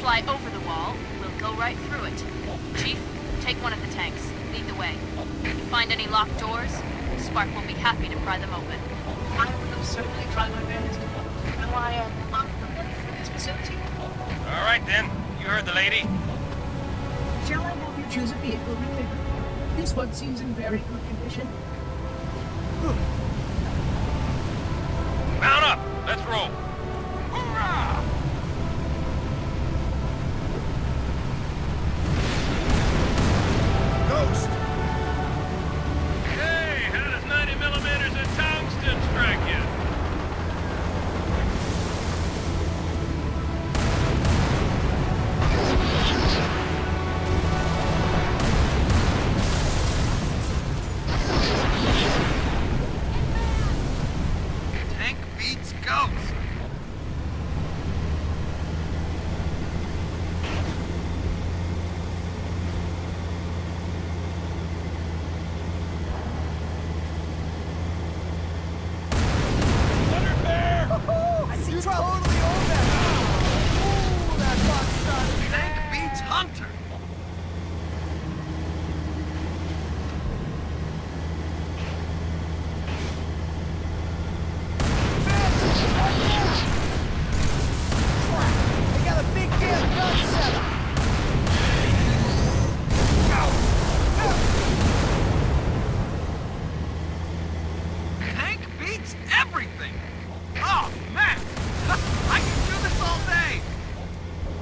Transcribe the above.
fly over the wall, we'll go right through it. Chief, take one of the tanks. Lead the way. If you find any locked doors, Spark will be happy to pry them open. I will certainly try my best. Am I unfamiliar with this facility? All right then. You heard the lady. Shall I help you choose a vehicle, Rick? This one seems in very good condition. Good.